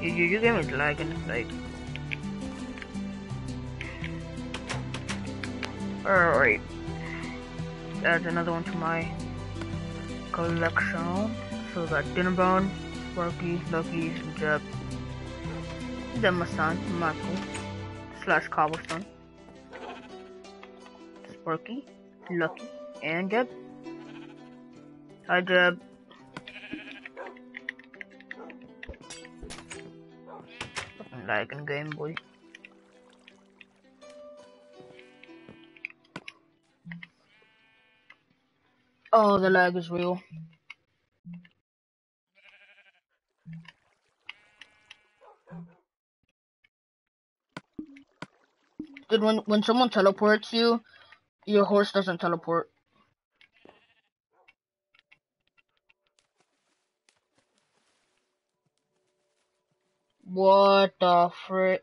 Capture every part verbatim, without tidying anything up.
Your, your game is lagging, like. Alright. Add another one to my collection. So we got Dinnerbone, Sparky, Lucky, Jeb. Then my son, Michael, slash Cobblestone. Sparky, Lucky, and Jeb. Hi, Jeb. Fucking lagging game, boy. Oh, the lag is real. Dude, when when someone teleports you, your horse doesn't teleport. What the frick?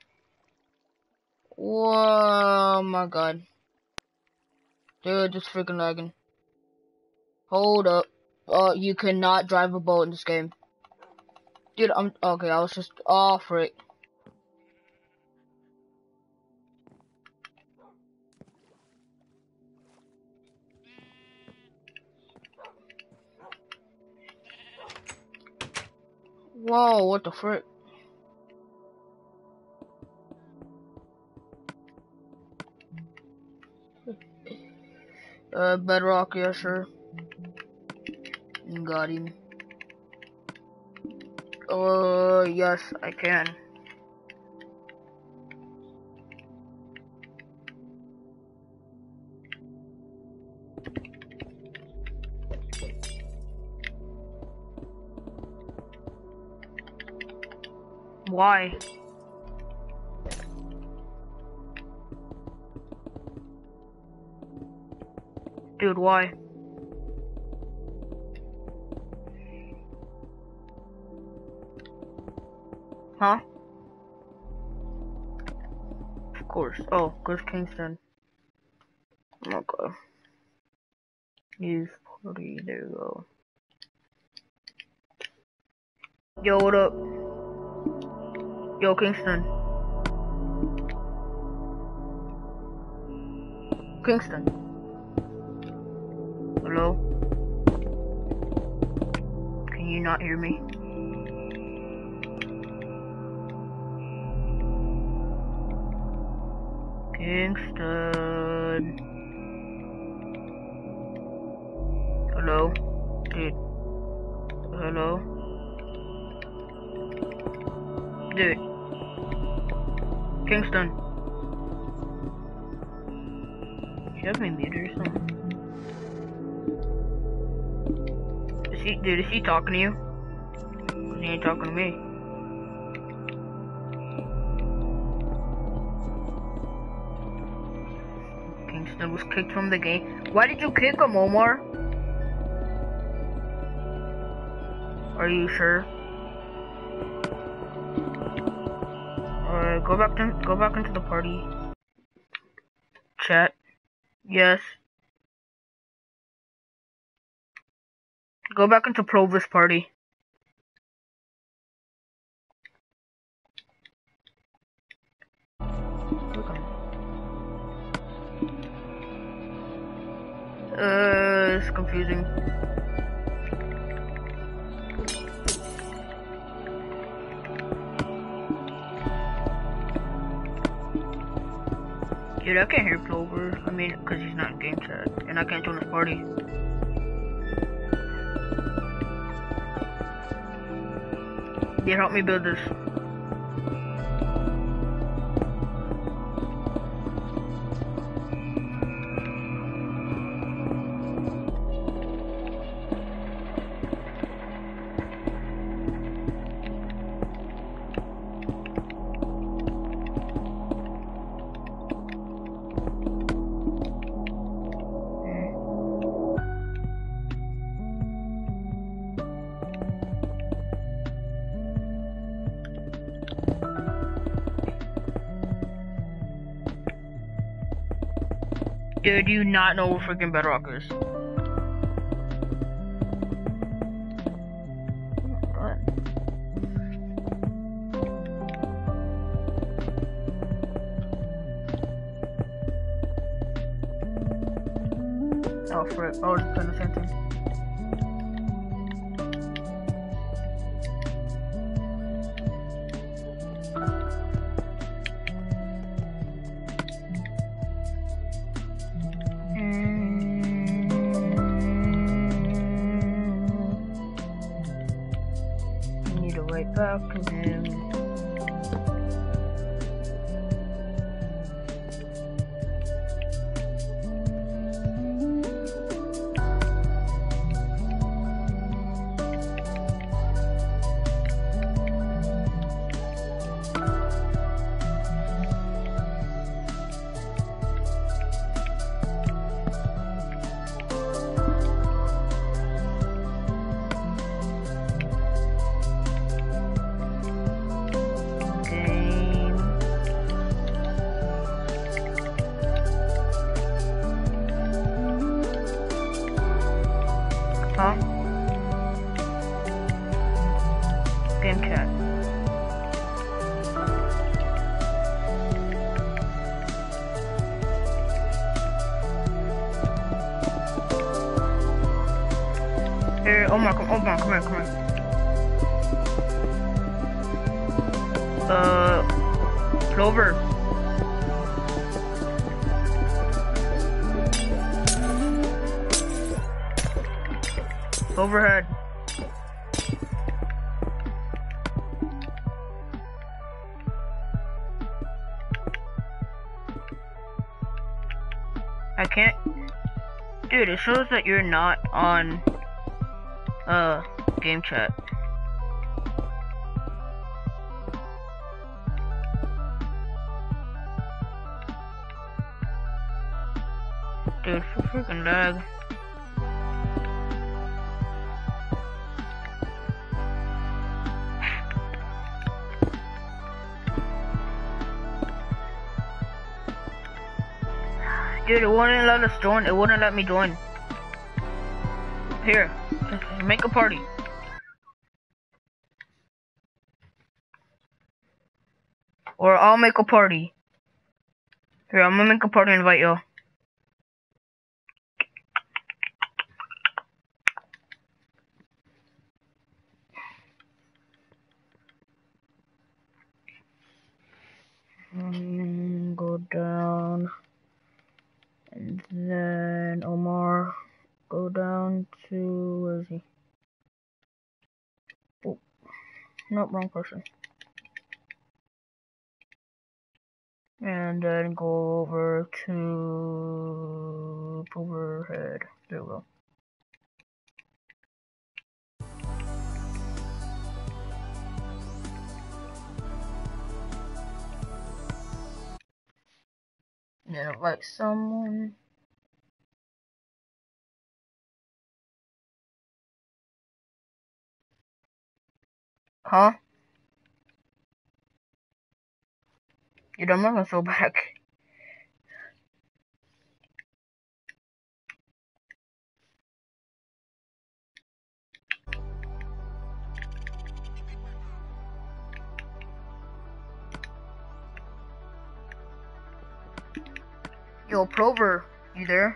Oh my god. Dude, just freaking lagging. Hold up. Oh, you cannot drive a boat in this game. Dude, I'm okay, I was just oh frick. Whoa, what the frick? Uh, bedrock, yeah, sure. Got him. Uh, yes, I can. Why? Dude, why? Huh? Of course. Oh, cause Kingston. Okay. Use party. There you go. Yo, what up? Yo, Kingston. Kingston. Hello? Can you not hear me? Kingston. Hello? Dude. Hello? Dude. Kingston. You have me muted or something? Is he, dude, is he talking to you? Cause he ain't talking to me. Kingston was kicked from the game. Why did you kick him, Omar? Are you sure? Alright, go back to go back into the party. Chat. Yes. Go back into Provis party. Okay. Uh, it's confusing. Dude, I can't hear Plover. I mean, because he's not in game chat. And I can't join his party. Dude, help me build this. Dude, do you not know where freaking Bedrock is? Oh, frick. Oh, it's kind of same thing. Mm, need to write back to him. Huh? Game chat. Here, Omar, come, Omar, come here, come here. Uh, Clover. Overhead. I can't. Dude, it shows that you're not on uh game chat. Dude, for freaking lag. Dude, it wouldn't let us join. It wouldn't let me join. Here, make a party. Or I'll make a party. Here, I'm gonna make a party and invite y'all. Um, go down. And then Omar, go down to, where is he? Oh, nope, wrong person. And then go over to overhead. There we go. And then invite someone. Huh? Dude, I'm not gonna throw back. Yo, Prover, you there?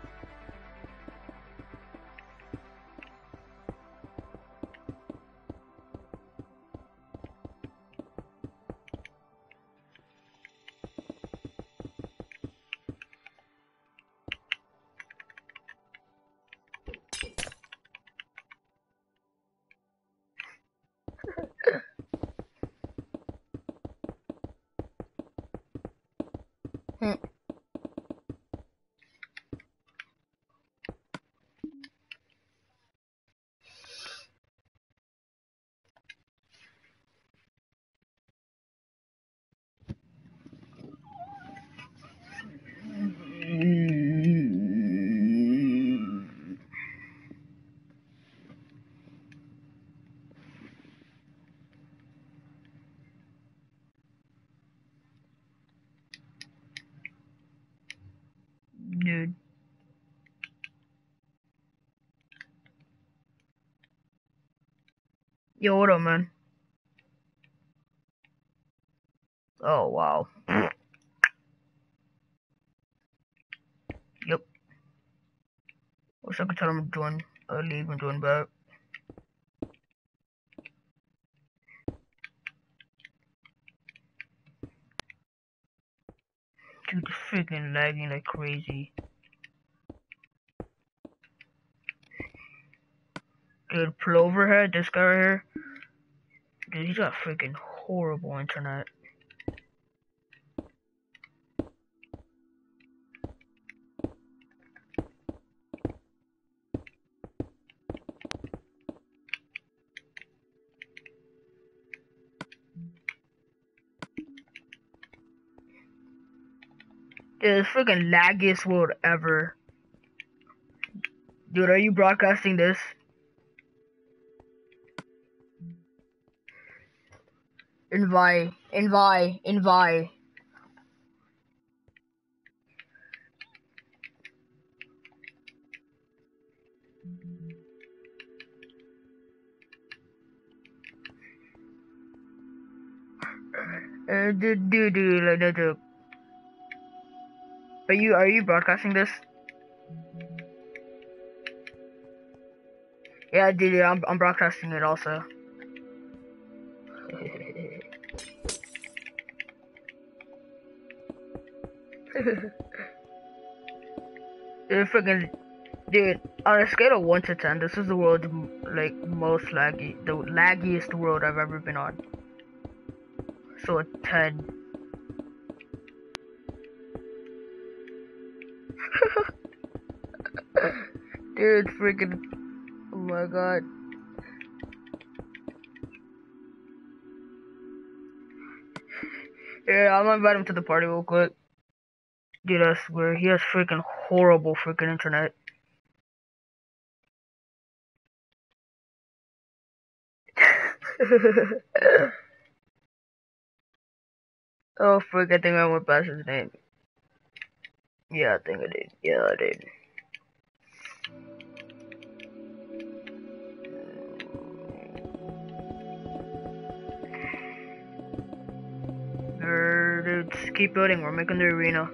Hmm. Dude. Yo, what up, man? Oh, wow. Yep. Wish I could tell him to join, uh, leave and join back. Dude, it's freaking lagging like crazy. Dude, Ploverhead, this guy right here. Dude, he's got freaking horrible internet. Dude, it's freaking laggiest world ever. Dude, are you broadcasting this? Invite, invite, invite. Uh, dude, dude, dude, like that joke. Are you, are you broadcasting this? Yeah, dude, I'm, I'm broadcasting it also. Dude, freaking, dude, on a scale of one to ten, this is the world, like, most laggy, the laggiest world I've ever been on. So a ten. Dude, freaking, oh my god. Yeah, I'm gonna invite him to the party real quick. Dude, I swear, he has freaking horrible freaking internet. Oh, frick, I think I went past his name. Yeah, I think I did. Yeah, I did. Er, dude, just keep building. We're making the arena.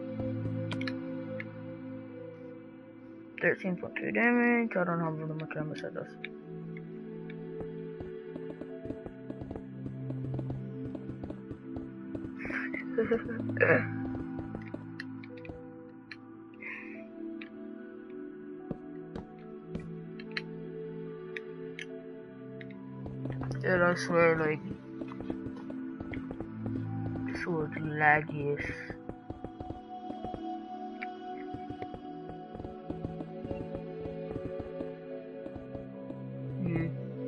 thirteen point two damage. I don't know how much damage that does. Dude, I swear, like, this was laggiest. Hmm.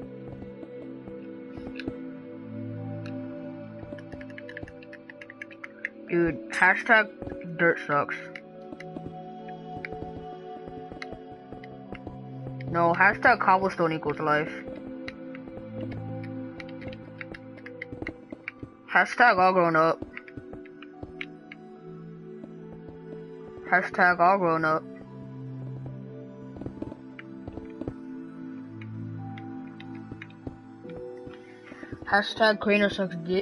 Dude, hashtag dirt sucks. No, hashtag cobblestone equals life. Hashtag all grown up. Hashtag all grown up. Hashtag Craner sucks dick.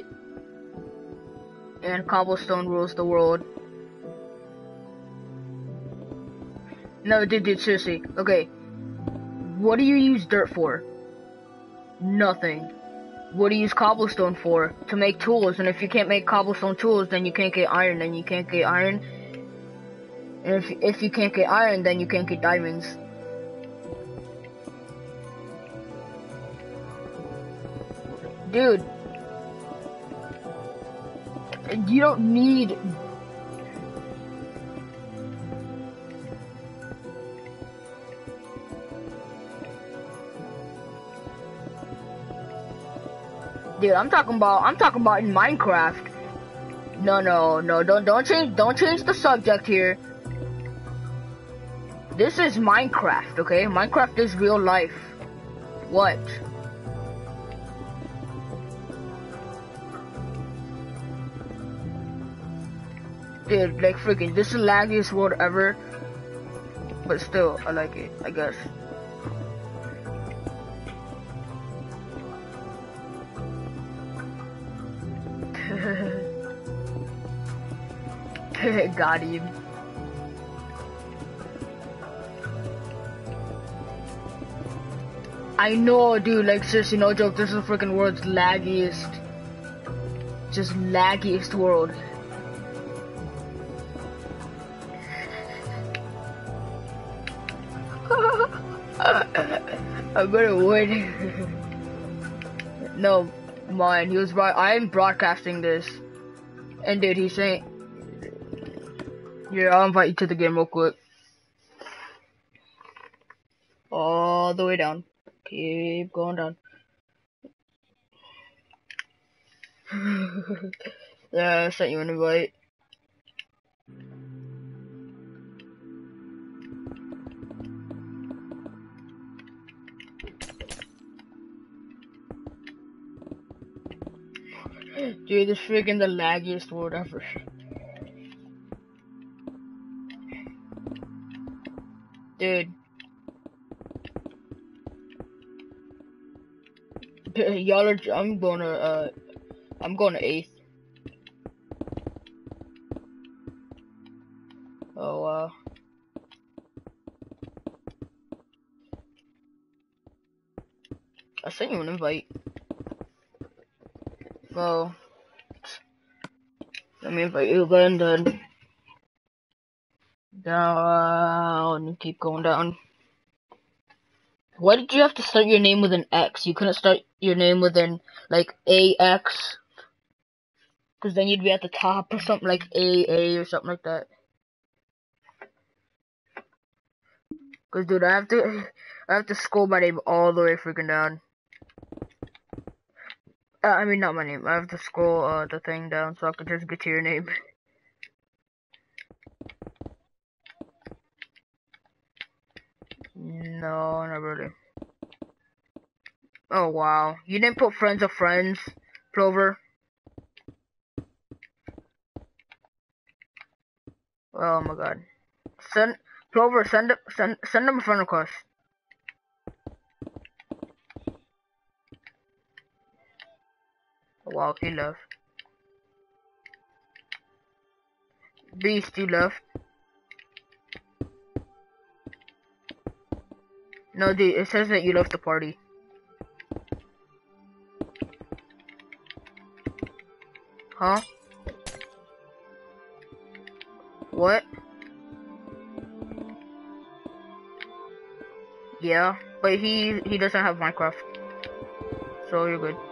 And cobblestone rules the world. No, dude, dude, seriously. Okay. What do you use dirt for? Nothing. What do you use cobblestone for? To make tools, and if you can't make cobblestone tools, then you can't get iron, and you can't get iron. And if, if you can't get iron, then you can't get diamonds. Dude. You don't need... Dude, I'm talking about, I'm talking about in Minecraft. No, no, no, don't, don't change, don't change the subject here. This is Minecraft, okay? Minecraft is real life. What? Dude, like freaking, this is the laggiest world ever. But still, I like it, I guess. Got him. I know, dude, like, seriously, no joke, this is the freaking world's laggiest, just laggiest world. I'm gonna win. No, mine, he was right, I'm broadcasting this. And dude, he's saying, yeah, I'll invite you to the game real quick. All the way down. Keep going down. Yeah, I sent you an invite. Dude, this freaking the laggiest world ever. Dude. Y'all are, I'm going to, uh, I'm going to eighth. Oh, wow. I sent you an invite. Well, let me invite you again, then. Down, you keep going down. Why did you have to start your name with an X? You couldn't start your name with an, like, A X? Because then you'd be at the top or something like A A or something like that. Because, dude, I have to, I have to scroll my name all the way freaking down. Uh, I mean, not my name. I have to scroll uh, the thing down so I can just get to your name. No, not really. Oh, wow. You didn't put friends of friends, Plover? Oh my god. Send, Plover, send, send, send them a friend request. Oh, wow, he left. Beast, you left. No, dude, it says that you left the party. Huh? What? Yeah, but he he doesn't have Minecraft, so you're good.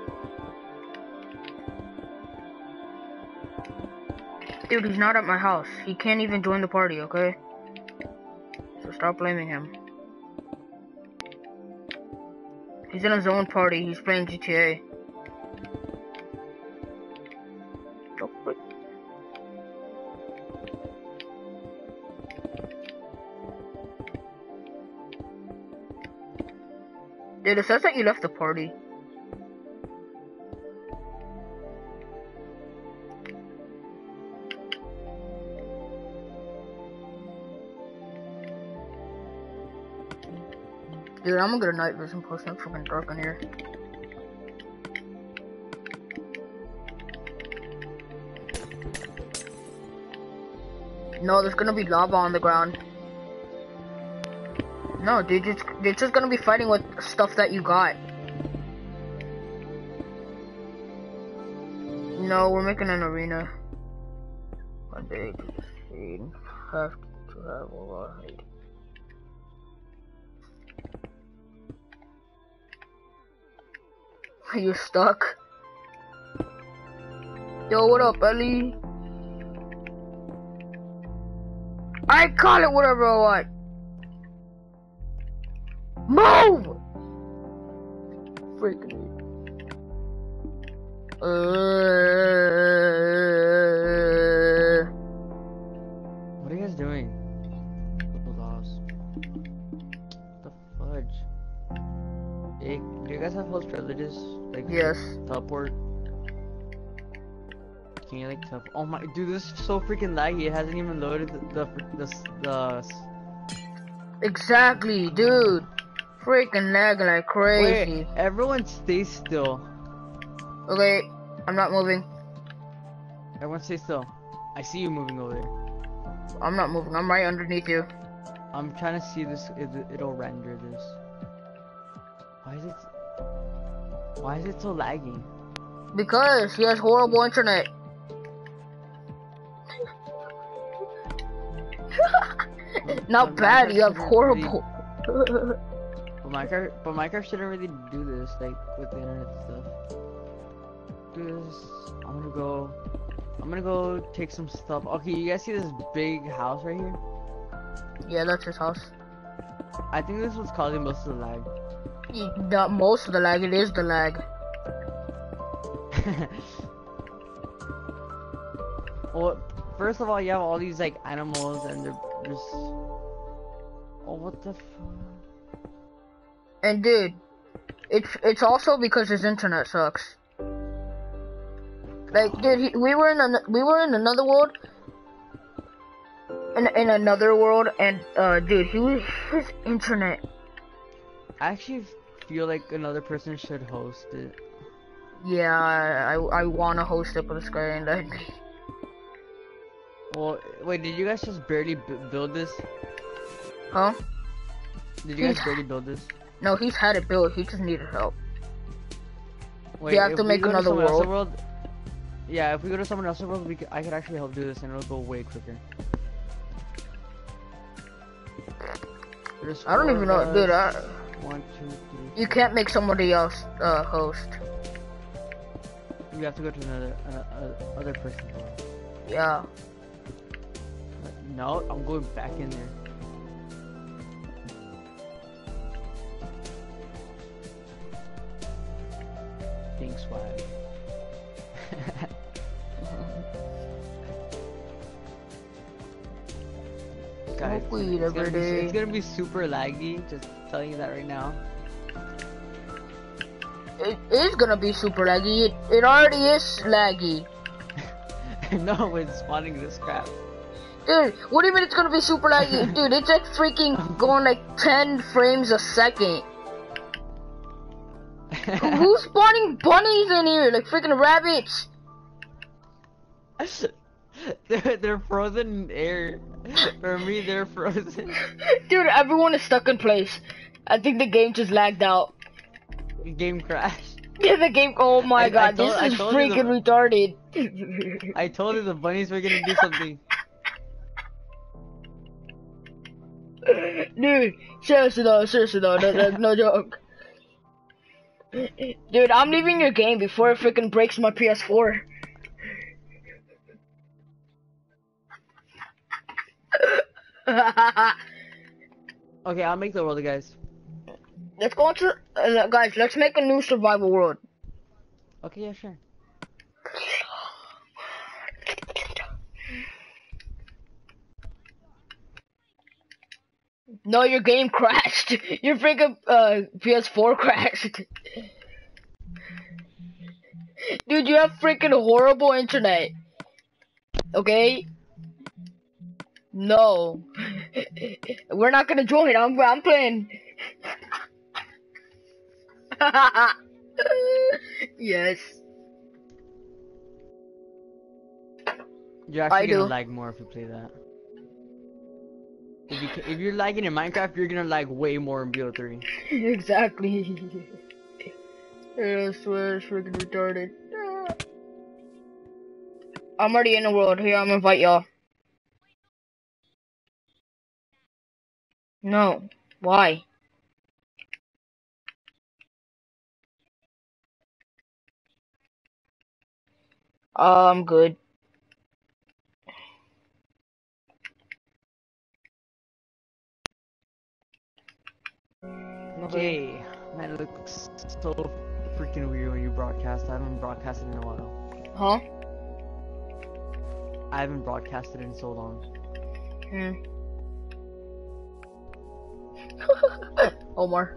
Dude, he's not at my house. He can't even join the party, okay? So stop blaming him. He's in his own party. He's playing G T A. Oh, wait. Dude, it says that you left the party. Dude, I'm gonna get a night vision post. It's fucking dark in here. No, there's gonna be lava on the ground. No, dude, it's, it's just gonna be fighting with stuff that you got. No, we're making an arena. One day to have to have a lot of hate. Are you stuck? Yo, what up, Ellie? I call it whatever I want. Move! Freaking me. Uh, what are you guys doing? Little dolls. The fudge. Hey, do you guys have host privileges? Like, yes. teleport? Can you like teleport? Oh my, dude, this is so freaking laggy. It hasn't even loaded the the the. the Exactly, dude. Freaking lagging like crazy. Wait, everyone stay still. Okay, I'm not moving. Everyone stay still. I see you moving over there. I'm not moving. I'm right underneath you. I'm trying to see this. It, it'll render this. Why is it? Why is it so laggy? Because he has horrible internet. Not But bad, Minecraft you have shouldn't horrible. Really, but Minecraft, but Minecraft shouldn't really do this, like with the internet stuff. Do this. I'm gonna go. I'm gonna go take some stuff. Okay, you guys see this big house right here? Yeah, that's his house. I think this was causing most of the lag. Not most of the lag, it is the lag. Well, first of all, you have all these like animals, and they're just. Oh, what the fuck? And dude, it's it's also because his internet sucks. Like, dude, he, we were in an, we were in another world, in in another world, and uh, dude, he was his internet. I actually feel like another person should host it. Yeah, I I, I want to host it, but it's going to. Well, wait, did you guys just barely b build this? Huh? Did you guys He's- barely build this? No, he's had it built. He just needed help. Wait, You have if to we make go another someone else's world. Yeah, if we go to someone else's world, we could, I could actually help do this, and it'll go way quicker. There's I don't four even know, of dude. us. I, One, two, three. you can't make somebody else uh, host. You have to go to another another other person's world. Yeah. No, I'm going back in there. King swag. Guys, Smoke weed it's, gonna every be, day. it's gonna be super laggy. Just telling you that right now. It is gonna be super laggy. It, it already is laggy. No, it's spawning this crap. Dude, what do you mean it's gonna be super laggy? Dude, it's like freaking going like ten frames a second. Who's spawning bunnies in here? Like freaking rabbits. they're, they're frozen in air. For me, they're frozen. Dude, everyone is stuck in place. I think the game just lagged out. Game crashed. Yeah, the game. Oh my I- I god, told- I this is told you freaking the- retarded. I told you the bunnies were gonna do something. Dude, seriously though, seriously though, no, no, no joke. Dude, I'm leaving your game before it freaking breaks my P S four. Okay, I'll make the world, guys. Let's go into, uh, guys, let's make a new survival world. Okay, yeah, sure. No, your game crashed. Your freaking uh, P S four crashed. Dude, you have freaking horrible internet. Okay? No. We're not gonna join. I'm I'm playing. Yes. You're I actually gonna do. lag more if you play that. If you ca- if you're lagging in Minecraft, you're gonna lag way more in B O three. Exactly. I swear it's freaking retarded. I'm already in the world. Here, I'm gonna invite y'all. No. Why? Uh, I'm good. Okay, man, it looks so freaking weird when you broadcast. I haven't broadcasted in a while. Huh? I haven't broadcasted in so long. Hmm. Omar.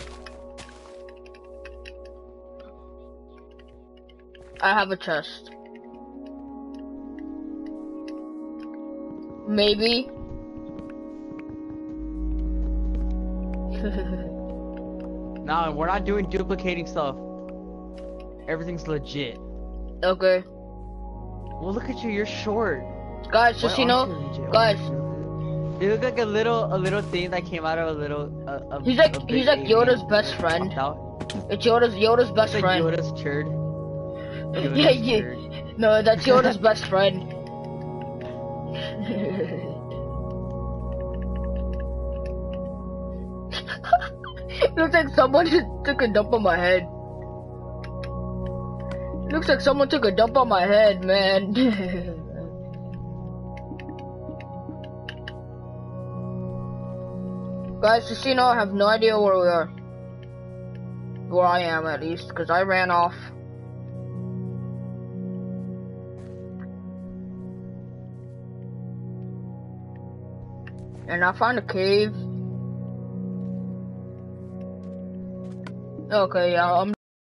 I have a chest. Maybe. Nah, we're not doing duplicating stuff. Everything's legit. Okay. Well, look at you, you're short. Guys, just Why you aren't know, you legit? guys, You look like a little, a little thing that came out of a little, a, a, He's like a big he's like alien Yoda's best that friend. popped out. It's Yoda's Yoda's best It's like friend. Yoda's turd. Yoda's Yeah, yeah. turd. No, that's Yoda's best friend. Looks like someone just took a dump on my head. Looks like someone took a dump on my head, man. Guys, just so you know, I have no idea where we are. Where I am, at least, because I ran off. And I found a cave. Okay, yeah, I'm...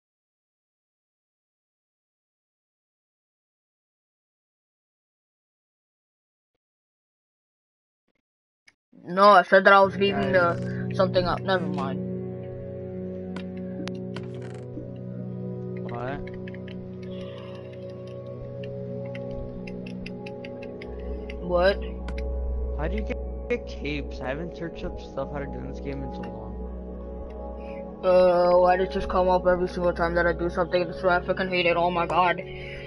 No, I said that I was leaving the something up. Never mind. What? What? How do you get, get capes? I haven't searched up stuff how to do in this game in so long. Uh, why did it just come up every single time that I do something? That's why I freaking hate it. Oh my god.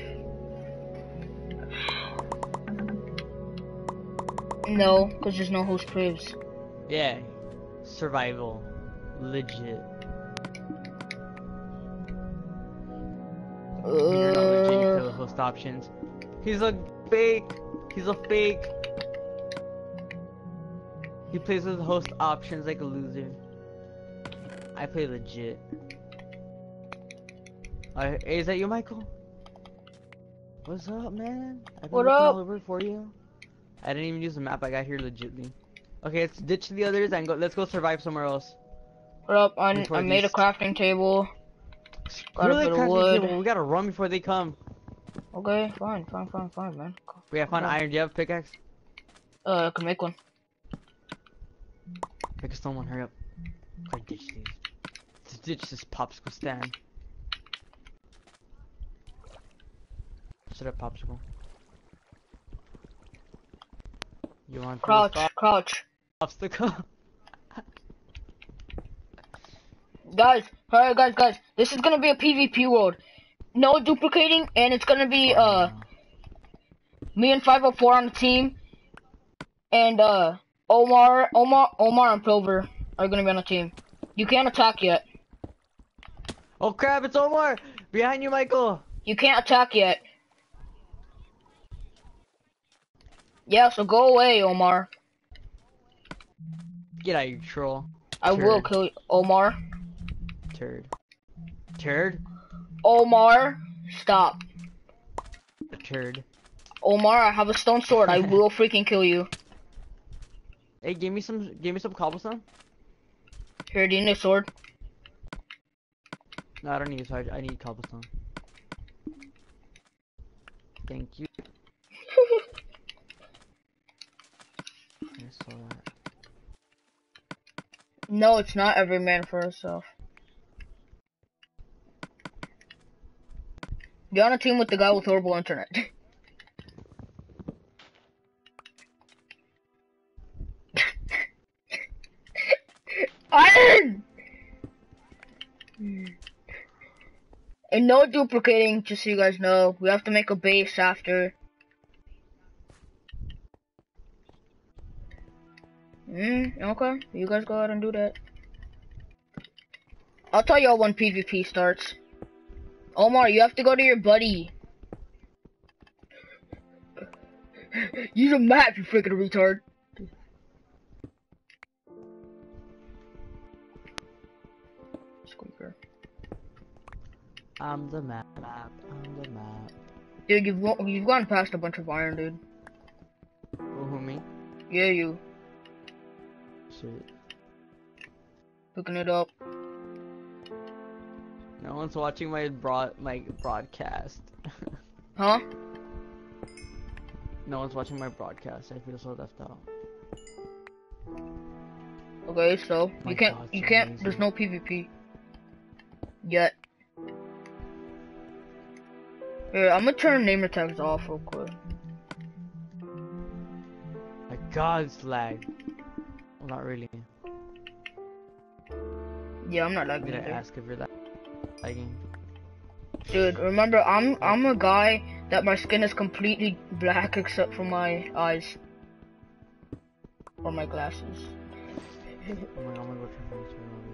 No, because there's no host proofs. Yeah. Survival. Legit. Uh, You're not legit, you play with host options. He's a fake. He's a fake. He plays with host options like a loser. I play legit. Uh, hey, is that you, Michael? What's up, man? I've been What looking up? all over for you. I didn't even use the map. I got here legitly. Okay, let's ditch the others and go. Let's go survive somewhere else. What up? I, Before I made a these- crafting table. Got Really a bit of crafting wood. table. We gotta run before they come. Okay, fine, fine, fine, fine, man. We have found Okay. iron. Do you have a pickaxe? Uh, I can make one. Make a stone one. Hurry up. Gotta ditch these. Let's ditch this popsicle stand. Shut up, popsicle. You want to Crouch, stop crouch. obstacle? Guys, alright guys, guys. This is gonna be a PvP world. No duplicating, and it's gonna be, uh, me and five oh four on the team. And, uh, Omar, Omar, Omar and Plover are gonna be on the team. You can't attack yet. Oh crap! It's Omar behind you, Michael. You can't attack yet. Yeah, so go away, Omar. Get out, you troll. I will Turd. kill you, Omar. Turd. Turd. Omar, stop. Turd. Omar, I have a stone sword. I will freaking kill you. Hey, give me some. Give me some cobblestone. Here, do you need a sword? No, I don't need. So I, I need cobblestone. Thank you. I saw that. No, it's not every man for himself. You're on a team with the guy with horrible internet. Iron! And no duplicating, just so you guys know. We have to make a base after. Mm, okay. You guys go ahead and do that. I'll tell y'all when PvP starts. Omar, you have to go to your buddy. Use a map, you freaking retard. Squeaker. I'm the map. I'm the map. Dude, you've go you've gone past a bunch of iron, dude. Oh, who me? Yeah, you Shit. picking it up. No one's watching my broad my broadcast. Huh? No one's watching my broadcast. I feel so left out. Okay, so My you can't God, you so can't. amazing. There's no PvP yet. Here, I'm gonna turn namer tags off real quick. Like god, it's lag. Well, not really. Yeah, I'm not lagging Did I either. ask if you're lag- lagging? Dude, remember, I'm I'm a guy that my skin is completely black except for my eyes. Or my glasses. Oh my god, I'm gonna go check my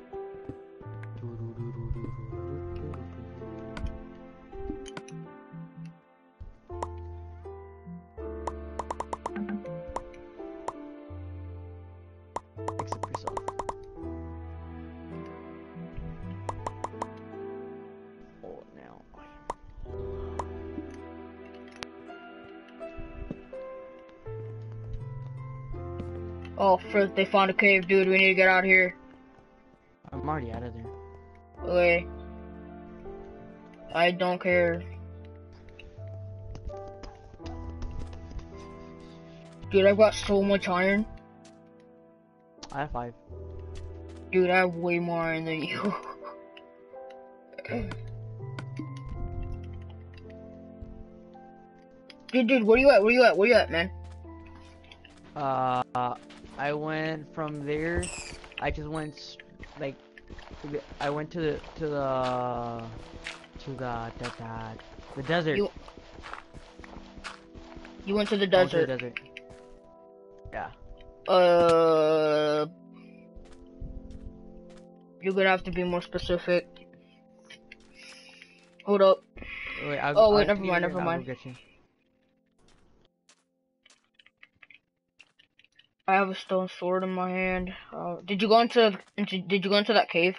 Except yourself. Oh, now. Oh, frick, they found a cave, dude. We need to get out of here. I'm already out of there. Okay. I don't care. Dude, I've got so much iron. I have five. Dude, I have way more iron than you. Dude, dude, where you at? Where you at? Where you at, man? Uh, I went from there. I just went s- like, I went to the to the to the the, the, the desert. You you went to the I went to the desert. desert. Yeah. Uh, you're gonna have to be more specific. Hold up. Wait, I'll, Oh I'll wait, never leave mind, it here never and I'll mind. go get you. I have a stone sword in my hand. Uh, did you go into, into did you go into that cave?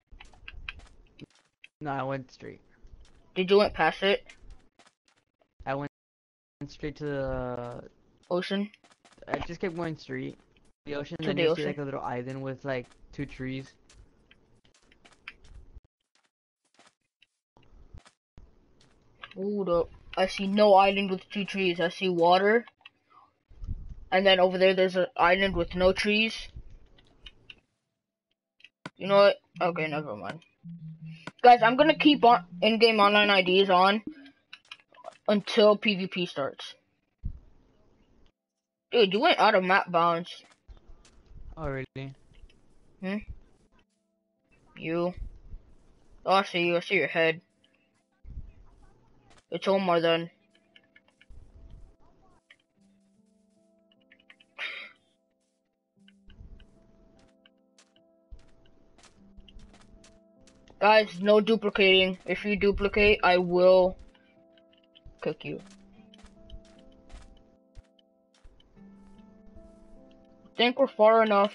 No, I went straight. Did you went past it? I went straight to the. Ocean? I just kept going straight. The ocean, To then the you'll see ocean. like a little island with like two trees. Hold up. I see no island with two trees. I see water. And then over there, there's an island with no trees. You know what? Okay, never mind. Guys, I'm gonna keep on in-game online I Ds on until PvP starts. Dude, you went out of map bounds. Oh really? Hmm? You. Oh, I see you. I see your head. It's Omar then. Guys, no duplicating. If you duplicate, I will kick you. Think we're far enough.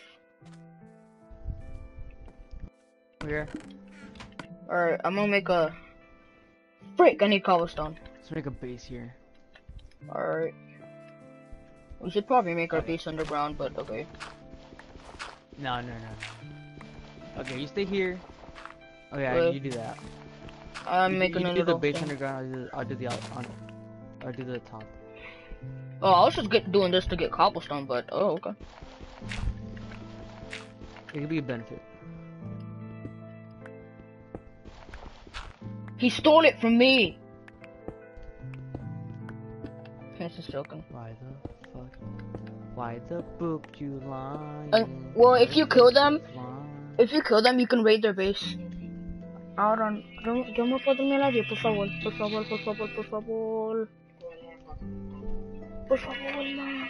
Where? Alright, I'm gonna make a... Frick, I need cobblestone. Let's make a base here. Alright. We should probably make our Okay. base underground, but okay. No, no, no, no. Okay, you stay here. Oh yeah, Wait. you do that. I'm you, making you a do the little base thing. underground. I'll do the, I'll do the out, on. I'll do the top. Oh, I was just get, doing this to get cobblestone, but oh, okay. It could be a benefit. He stole it from me! This is joking. Why the fuck? Why the boop you lying? And, well, if you kill them, Lying? if you kill them, you can raid their base. Ahora, yo, yo me puedo mirar, por favor, por favor, por favor, por favor. Por favor, man.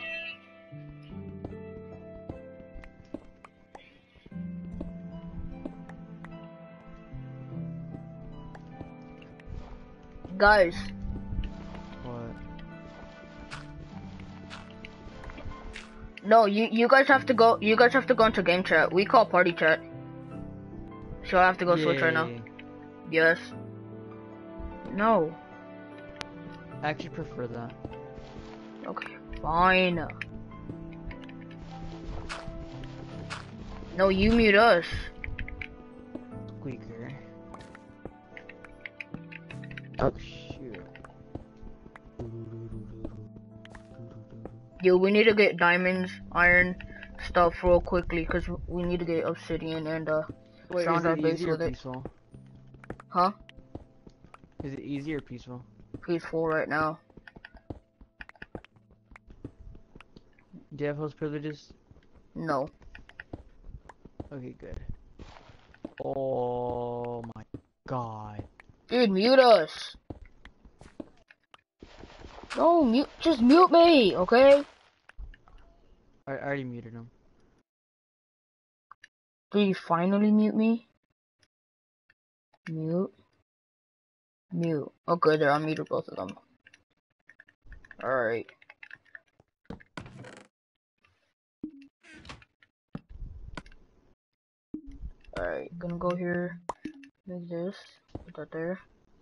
Guys, What? no, you you guys have to go. You guys have to go into game chat. We call party chat. So I have to go switch right now. Yay. Yes. No. I actually prefer that. Okay. Fine. No, you mute us. Squeaker. Oh shoot. Yo, we need to get diamonds, iron, stuff real quickly, cause we need to get obsidian and uh, Wait, surround is our it base easy or with it. peaceful? Huh? Is it easy or peaceful? Peaceful right now. Do do you have host privileges? No. Okay, good. Oh my god. Dude, mute us. No, mute. Just mute me, okay? I, I already muted him. Did you finally mute me? Mute. Mute. Okay, there, I muted both of them. Alright. Alright, gonna go here. Make this. Put that there.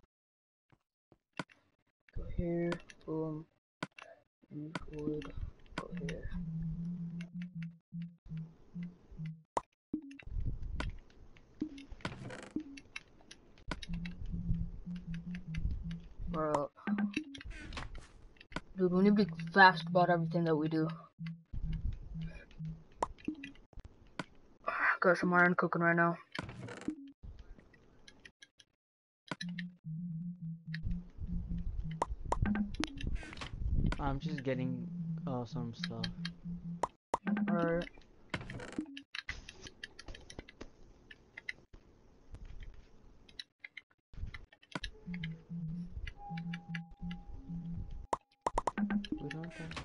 Go here. Boom. Use wood. Go here. Bro. Dude, we need to be fast about everything that we do. Got some iron cooking right now. I'm just getting uh, some stuff. Alright. We don't think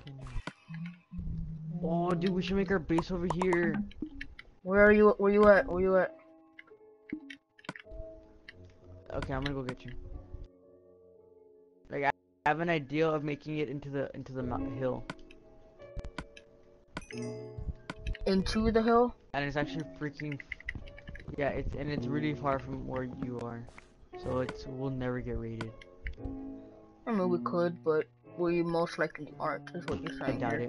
Oh, dude, we should make our base over here. Where are you? Where you at? Where you at? Okay, I'm gonna go get you. Like, I have an idea of making it into the into the hill. Into the hill? And it's actually freaking, yeah, it's and it's really far from where you are, so it's we'll never get raided. I mean, we could, but we most likely aren't, is what you're I saying doubt here. it.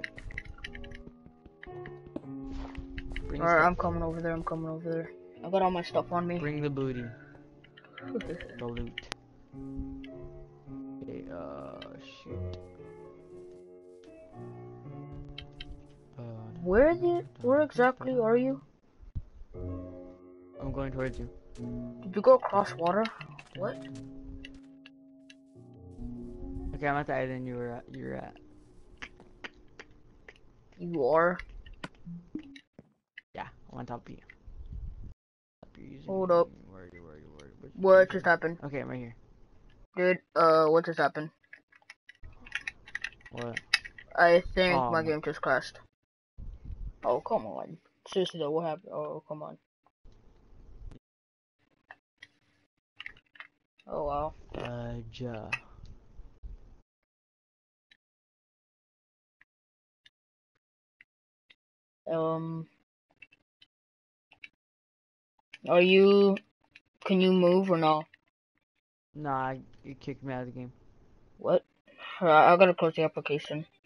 Bring Alright, stuff. I'm coming over there, I'm coming over there. I got all my stuff on me. Bring the booty. The loot. Okay, uh, shoot. Uh, Where the, where exactly are you? I'm going towards you. Did you go across water? What? Okay, I'm at the island you were at. You're at. You are? Yeah, I'm on top of you. Using, Hold up. Where are you? Where are you? Where are you? What just happened? Okay, I'm right here. Dude, uh, what just happened? What? I think Oh, my my game just crashed. Oh, come on. Seriously though, what happened? Oh, come on. Oh, wow. Uh, ja. Um, are you, can you move or no? Nah, you kicked me out of the game. What? I, I gotta close the application.